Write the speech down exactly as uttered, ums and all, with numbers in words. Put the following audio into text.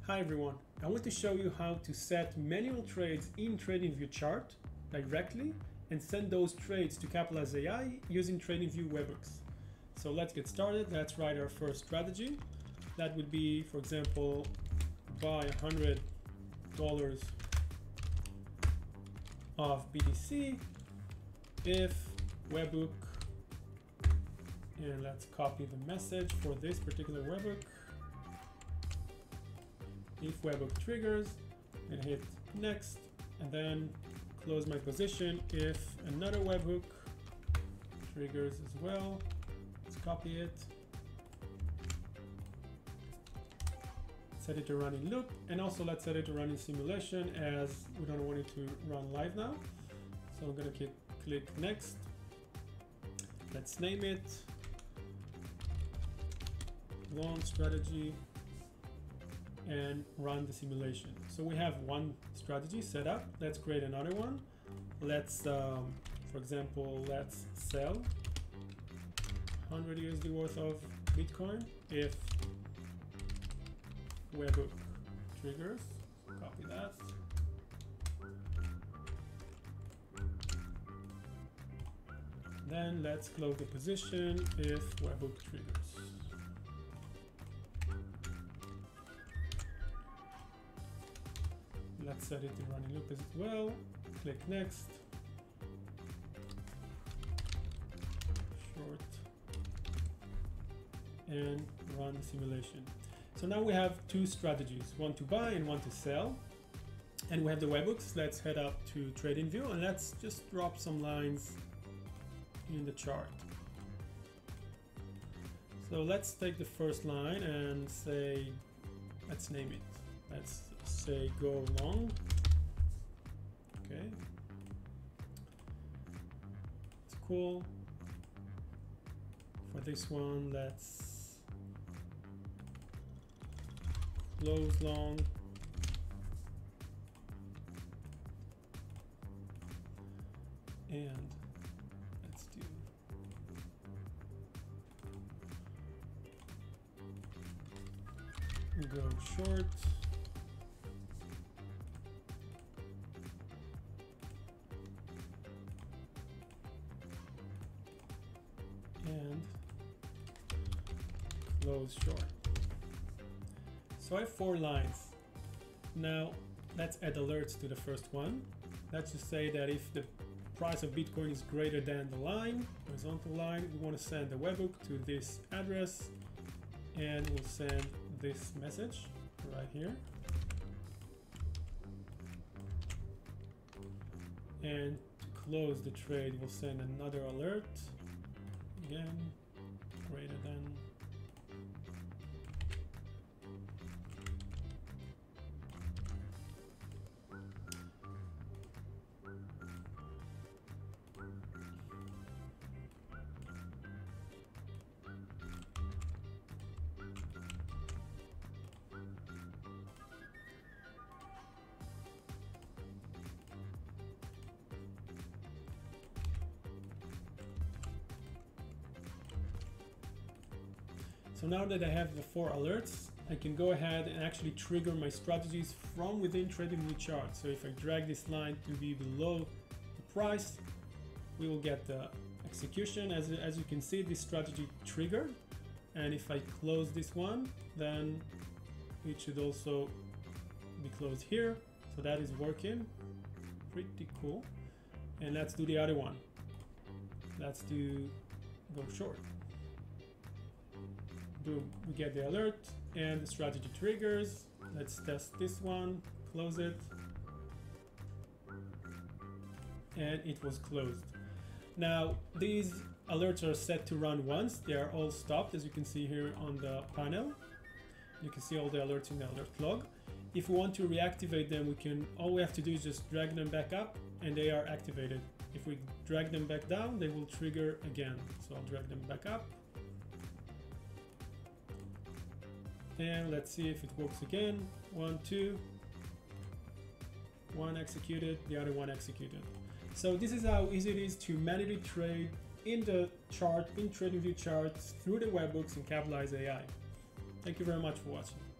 Hi everyone, I want to show you how to set manual trades in TradingView chart directly and send those trades to Capitalise dot A I using TradingView webhooks. So let's get started. Let's write our first strategy. That would be, for example, buy one hundred dollars of B T C if webhook, and let's copy the message for this particular webhook. If webhook triggers, and hit next, and then close my position. If another webhook triggers as well, let's copy it, set it to run in loop, and also let's set it to run in simulation as we don't want it to run live now. So I'm gonna click, click next. Let's name it long strategy and run the simulation. So we have one strategy set up. Let's create another one. Let's, um, for example, let's sell one hundred U S D worth of Bitcoin if webhook triggers. Copy that. Then let's close the position if webhook triggers. Let's set it to running loop as well. Click next. Short. And run the simulation. So now we have two strategies, one to buy and one to sell. And we have the webhooks. Let's head up to TradingView and let's just drop some lines in the chart. So let's take the first line and say, let's name it. Let's say go long. Okay, it's cool. For this one, let's close long. And let's do go short. And close short. So I have four lines. Now let's add alerts to the first one. Let's just say that if the price of Bitcoin is greater than the line, horizontal line, we want to send the webhook to this address, and we'll send this message right here. And to close the trade, we'll send another alert. Again, greater than. So now that I have the four alerts, I can go ahead and actually trigger my strategies from within TradingView chart. So if I drag this line to be below the price, we will get the execution. As, as you can see, this strategy triggered. And if I close this one, then it should also be closed here. So that is working. Pretty cool. And let's do the other one. Let's do go short. Boom, we get the alert and the strategy triggers. Let's test this one, close it, and it was closed. Now these alerts are set to run once. They are all stopped, as you can see here on the panel. You can see all the alerts in the alert log. If we want to reactivate them, we can, all we have to do is just drag them back up and they are activated. If we drag them back down, they will trigger again. So I'll drag them back up. And let's see if it works again. One, two, one executed, the other one executed. So this is how easy it is to manually trade in the chart, in TradingView charts, through the webhooks in Capitalise dot A I. Thank you very much for watching.